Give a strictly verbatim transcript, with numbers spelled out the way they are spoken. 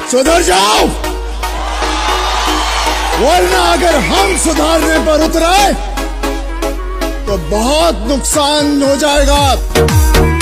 सुधर जाओ, वरना अगर हम सुधारने पर उतरे तो बहुत नुकसान हो जाएगा।